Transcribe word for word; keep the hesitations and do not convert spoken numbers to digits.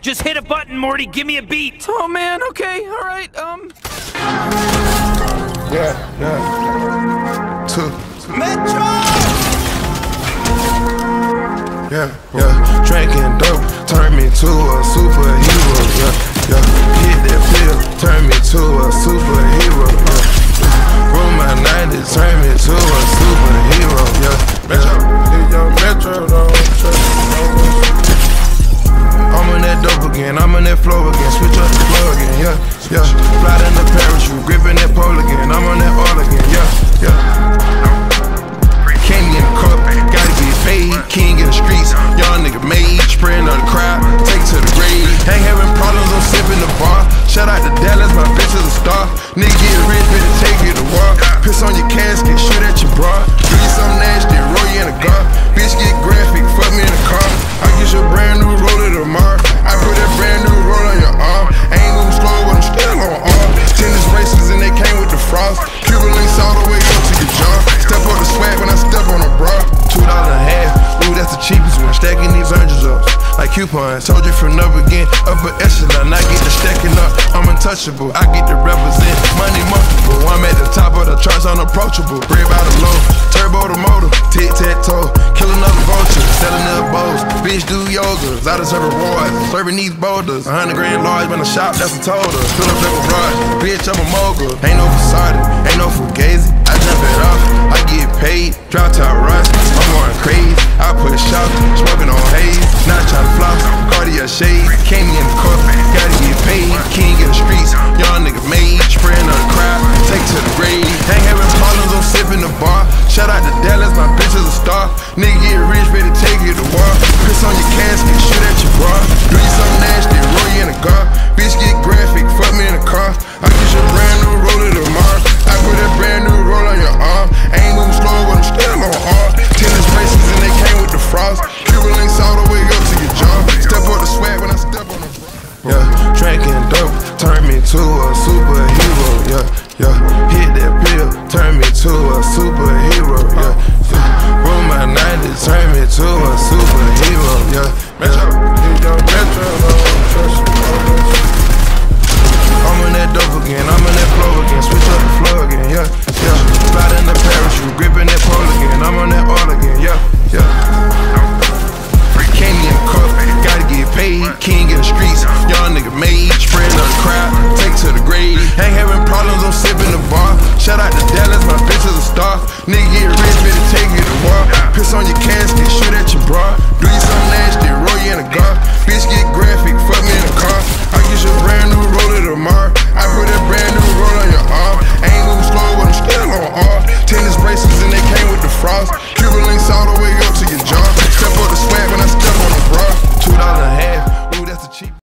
Just hit a button, Morty. Give me a beat. Oh man, okay, all right. Um. Yeah, yeah. Two. Metro. Yeah, yeah. Drinking dope turned me to a superhero. Yeah, yeah. Hit that pill, turned me to a superhero. Yeah. Roll my nineties, turned me to a superhero. Yeah, Metro. Yeah, yo, Metro, don't I'm on that dope again, I'm on that flow again, switch up the flow again, yeah, yeah. Fly in the parachute, gripping that pole again, I'm on that all again, yeah, yeah. Candy in the cup, gotta get paid, king in the streets, young nigga made, spraying on the crowd, take to the grave. Ain't having problems, I'm sipping the bar. Shout out to Dallas, my bitch is a star. Nigga get rich, better take you to war. Piss on your casket, shoot at your bra. Do you something nasty, roll you in a car. Bitch get graphic, fuck me in the car. I get your brand new roller tomorrow. I put that brand new roll on your arm. I ain't moving slow, but I'm still on arm. Tennis races and they came with the frost. Cuban links all the way up to your jaw. Step on the swag when I step on a bra. Two dollars and a half, ooh, that's the cheapest one. Stacking these oranges up like coupons. Told you from up again, upper echelon. I get the stacking up, I'm untouchable. I get to represent money multiple. I'm at the top of the charts, unapproachable. Bread by the low, turbo the motor, tic tac toe, kill another vulture, selling the bowls. Bitch do yogas, I deserve rewards. Serving these boulders, a hundred grand large, when I shop, that's a total. Fill up that garage, bitch, I'm a mogul. Ain't no facade, ain't no fugazi. I jump it off, I get paid. Drop top rush, I'm going crazy. I put shop, smoking on haze. Not trying to floss, Cartier shades. Candy in the cup, gotta get paid. King in the streets, young nigga made. Spraying on the crowd, take to the grave. Ain't having problems, I'm sipping the bar. Shout out to Dallas, my bitch is a star. Nigga get rich, better take you to war. Piss on your casket, shoot at your bra. Do you something nasty, roll you in a car. Bitch get graphic, fuck me in the car. I get your brand new roller tomorrow. I put that brand new roll on your arm. I ain't moving slow, but I'm still on arm. Tennis races and they came with the frost. Cuban links all the way up to your jaw. Step on the swag when I step on the bra. Yeah, drinking dope turned me to a superhero. Yeah, yeah. Hit that pill, turned me to a superhero. Yeah, yeah. Roll my nineties, turned me to a superhero. Yeah, Metro, Metro, I'm on that dope again, I'm on that flow again, switch up the flow again, yeah, yeah. Fly in the parachute, gripping that pole again, I'm on that all again, yeah, yeah. Candy in the cup, gotta get paid, king in the streets, young nigga made, spraying on the crowd, take to the grave. Ain't having problems, I'm sipping the bar. Shout out to